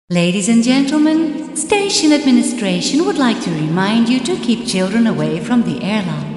Ladies and gentlemen, station administration would like to remind you to keep children away from the airlock.